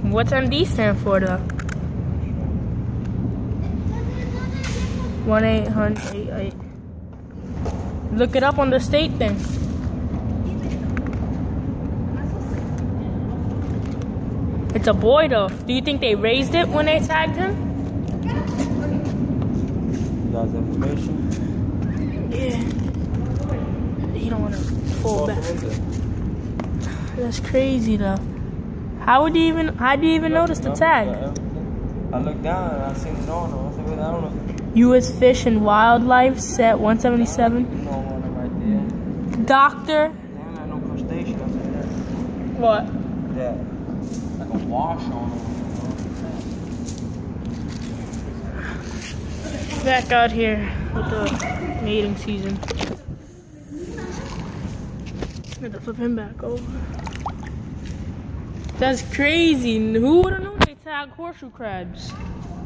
What's MD stand for though? 1-800-88. Look it up on the state thing. It's a boy though. Do you think they raised it when they tagged him? You guys information? Yeah. You don't want to fall back. That's crazy though. How do you even notice the tag? I looked down and I seen it on there. I said, I don't know. U.S. Fish and Wildlife, set 177. You know one right there. Doctor. Damn, I know crustacean. I said that. What? That. Like a wash on them. Back out here with the mating season. Had to flip him back over. That's crazy. Who would have known they tag horseshoe crabs?